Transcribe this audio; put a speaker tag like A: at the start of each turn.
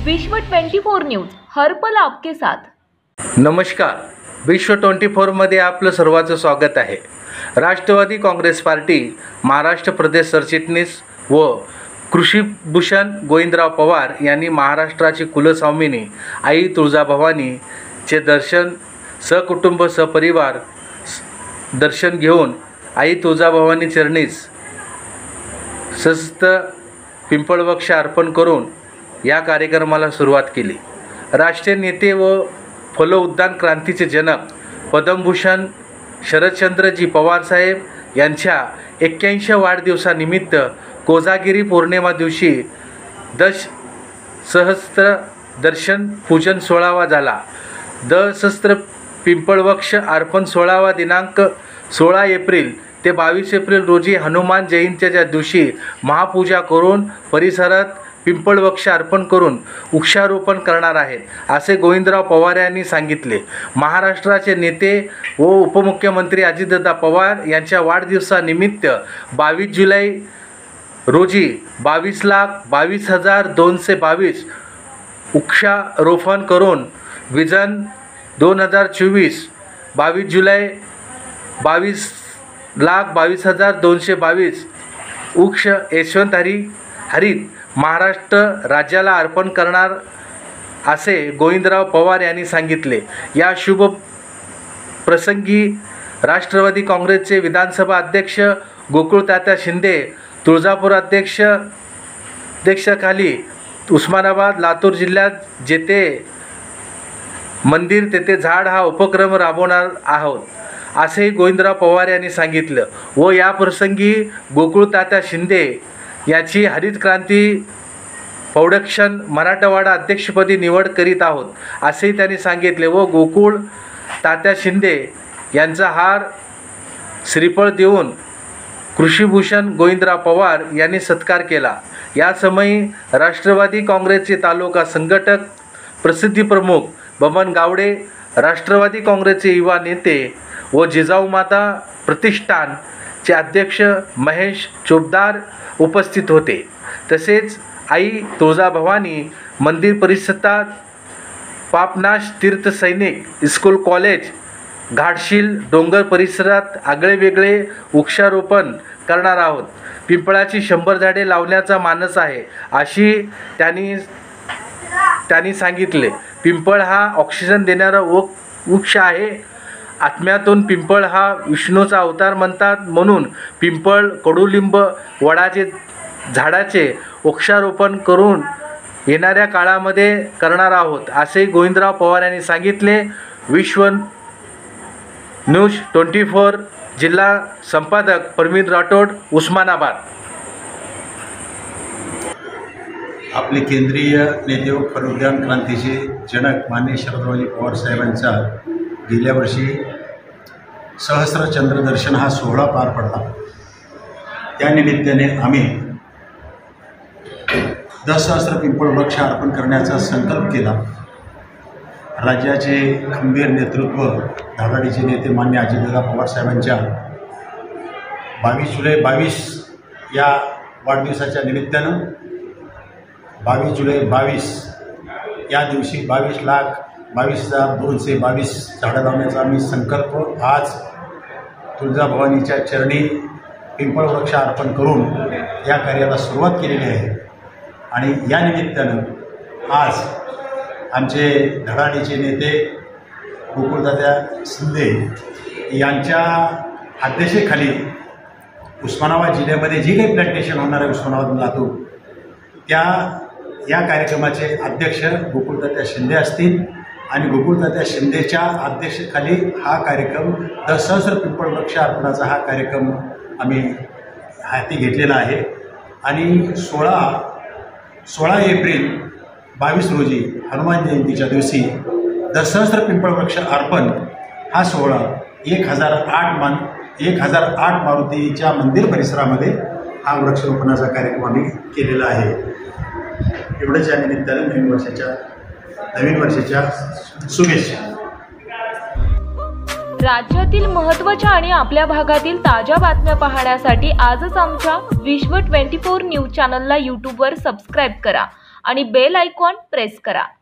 A: विश्व 24 न्यूज हर पल आपके साथ।
B: नमस्कार, विश्व 24 मध्ये आपलं सर्वांचं स्वागत आहे। राष्ट्रवादी काँग्रेस पार्टी महाराष्ट्र प्रदेश सरचिटणीस व कृषीभूषण गोविंदराव पवार यांनी महाराष्ट्राची कुलस्वामिनी आई तुळजाभवानीचे दर्शन सहकुटुंब सहपरिवार दर्शन घेऊन आई तुळजाभवानी चरणीस शस्त्र पिंपळवृक्ष अर्पण करून या कार्यक्रमाला सुरुवात केली। राष्ट्रीय नेते व फलोउद्यान क्रांतीचे जनक पद्मभूषण शरदचंद्रजी पवार साहेब यांच्या 81व्या वाढदिवसानिमित्त कोजागिरी पौर्णिमा दिवशी दशसहस्त्र दर्शन पूजन सोहळा झाला। दशसहस्त्र पिंपळवृक्ष अर्पण सोहळा दिनांक 16 एप्रिल ते 22 एप्रिल रोजी हनुमान जयंतीच्या दिवशी महापूजा करून परिसरात पिंपळवृक्ष अर्पण करून वृक्षारोपण करणार आहेत, असे गोविंदराव पवार यांनी सांगितले। महाराष्ट्राचे नेते व उपमुख्यमंत्री अजितदादा पवार यांच्या वाढदिवसानिमित्त 22 जुलै रोजी 22,22,222 वृक्षारोपण करून विजन 2024 22 जुलै 22,22,222 वृक्ष यशवंत हरित महाराष्ट्र राज्याला अर्पण करणार असे गोविंदराव पवार यांनी सांगितले। या शुभ प्रसंगी राष्ट्रवादी काँग्रेसचे विधानसभा अध्यक्ष गोकुळतात्या शिंदे, तुळजापूर अध्यक्षाखाली उस्मानाबाद लातूर जिल्ह्यात जेथे मंदिर तेथे झाड हा उपक्रम राबवणार आहोत, असेही गोविंदराव पवार यांनी सांगितलं। व या प्रसंगी गोकुळतात्या शिंदे याची हरित क्रांती फाउंडेशन मराठवाडा अध्यक्षपदी निवड करीत आहोत, असेही त्यांनी सांगितले। व गोकुळ तात्या शिंदे यांचा हार श्रीफळ देऊन कृषीभूषण गोविंदराव पवार यांनी सत्कार केला। या समयी राष्ट्रवादी काँग्रेसचे तालुका संघटक प्रसिद्धी प्रमुख बबन गावडे, राष्ट्रवादी काँग्रेसचे युवा नेते व जिजाऊ माता प्रतिष्ठानचे अध्यक्ष महेश चोपदार उपस्थित होते। तसेच आई तुळजाभवानी मंदिर परिसरात पापनाश तीर्थ सैनिक स्कूल कॉलेज घाटशील डोंगर परिसरात आगळेवेगळे वृक्षारोपण करणार आहोत। पिंपळाची 100 झाडे लावण्याचा मानस आहे, अशी त्यांनी सांगितले। पिंपळ हा ऑक्सिजन देणारा वृक्ष आहे। आत्म्यातून पिंपळ हा विष्णूचा अवतार म्हणतात, म्हणून पिंपळ, कडुलिंब, वडाचे झाडाचे वृक्षारोपण करून येणाऱ्या काळामध्ये करणार आहोत, असे गोविंदराव पवार यांनी सांगितले। विश्व न्यूज 24 जिल्हा संपादक प्रवीण राठोड, उस्मानाबाद।
C: आपले केंद्रीय नेते व फलोउद्यान क्रांतीचे जनक माननीय शरदरावजी पवार साहेबांचा गेल्या वर्षी सहस्त्रचंद्र दर्शन हा सोहळा पार पडला। त्यानिमित्ताने आम्ही दशसहस्त्र पिंपळ वृक्ष अर्पण करण्याचा संकल्प केला। राज्याचे खंबीर नेतृत्व धडाडीचे नेते माननीय अजितदादा पवार साहेबांच्या 22 जुलै 22 या वाढदिवसाच्या निमित्तानं 22 जुलै 22 या दिवशी 22,22,222 झाडं लावण्याचा आम्ही संकल्प आज तुळजाभवानीच्या चरणी पिंपळ वृक्ष अर्पण करून या कार्याला सुरुवात केलेली आहे। आणि या निमित्तानं आज आमचे धडाडीचे नेते गोकुळतात्या शिंदे यांच्या अध्यक्षतेखाली उस्मानाबाद जिल्ह्यामध्ये जी काही प्लांटेशन होणार आहे उस्मानाबाद लातूर, या कार्यक्रमाचे अध्यक्ष गोकुळतात्या शिंदे असतील आणि गोकुळतात्या शिंदेच्या अध्यक्षतेखाली हा कार्यक्रम दशसहस्त्र पिंपळ वृक्ष अर्पणाचा हा कार्यक्रम आम्ही हाती घेतलेला आहे। आणि 16 एप्रिल 22 रोजी हनुमान जयंतीच्या दिवशी दशसहस्त्र पिंपळ वृक्ष अर्पण हा सोहळा 1008 मारुतीच्या मंदिर परिसरामध्ये हा वृक्षारोपणाचा कार्यक्रम आम्ही केलेला आहे। एवढंच या निमित्ताने नवीन वर्षाच्या शुभेच्छा।
A: राज्यातील महत्त्वाच्या आणि आपल्या भागातील ताज्या बातम्या पाहण्यासाठी आजच आमच्या विश्व 24 न्यूज चॅनलला यूट्यूबवर सबस्क्राईब करा आणि बेल आयकॉन प्रेस करा.